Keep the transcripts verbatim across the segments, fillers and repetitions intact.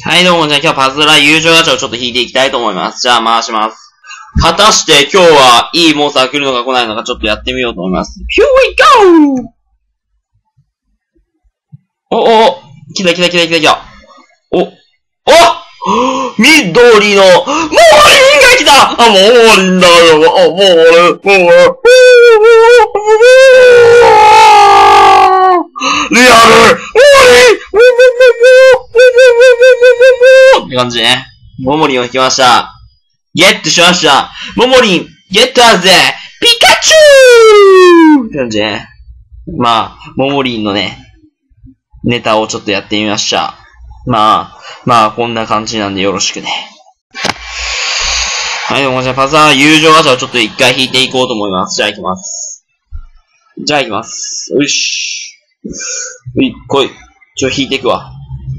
はいどうも、じゃあ今日パズドラ友情ガチャをちょっと引いていきたいと思います。じゃあ回します。果たして今日はいいモンスター来るのか来ないのかちょっとやってみようと思います。Here we go! お、お、お、来た来た来た来た来た。お、お緑の、モーリンが来たあ、モーリンだよ、あ、モーリン、モーリン、リアル、モーリン、って感じね。モモリンを引きました。ゲットしました。モモリン、ゲットだぜピカチュウって感じね。まあ、モモリンのね、ネタをちょっとやってみました。まあ、まあ、こんな感じなんでよろしくね。はい、どうもじゃあパズドラ友情ガチャをちょっと一回引いていこうと思います。じゃあ行きます。じゃあ行きます。よし。うい、来い。ちょ、引いていくわ。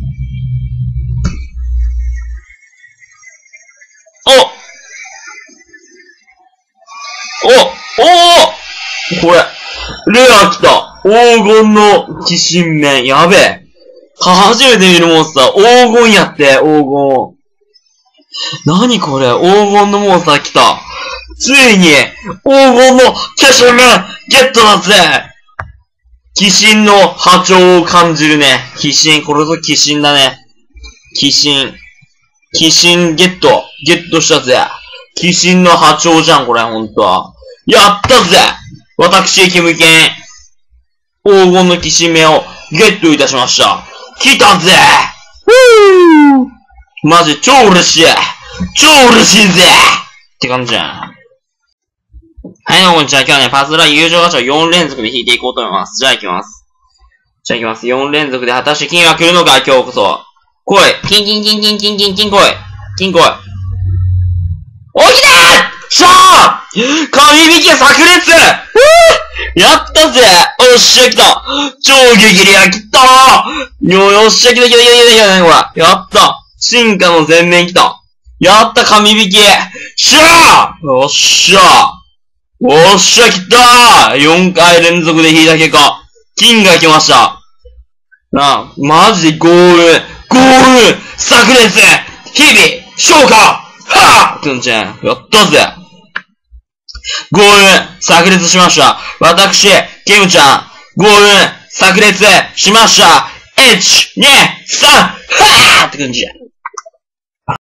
おおおこれ、レア来た黄金の鬼神面。やべえ。初めて見るモンスター。黄金やって、黄金。なにこれ黄金のモンスター来た。ついに、黄金の鬼神面ゲットだぜ鬼神の波長を感じるね。鬼神、これぞ鬼神だね。鬼神。鬼神ゲット。ゲットしたぜ。鬼神の波長じゃん、これ、ほんとは。やったぜ私、キムケン。黄金の鬼神面をゲットいたしました。来たぜふぅマジ超嬉しい超嬉しいぜって感じじゃん。はい、どうもこんにちは。今日はね、パズドラ友情ガチャをよん連続で引いていこうと思います。じゃあ行きます。じゃあ行きます。よん連続で果たして金は来るのか今日こそ。来い金金金金金金金来い金来いおきたーしゃー神引き炸裂やったぜおっしゃ来た超激レア来たーよ、よっしゃ来た来た来た来た来たこれやった進化の全面来たやった神引きしゃーよっしゃおっしゃ来たー !よん 回連続で引いた結果、金が来ましたなあ、マジでゴールゴール炸裂日々消化はぁってんじゃん。やったぜゴール炸裂しました。私、キムちゃん、ゴール炸裂しました。いち、に、さん、はぁって感じ。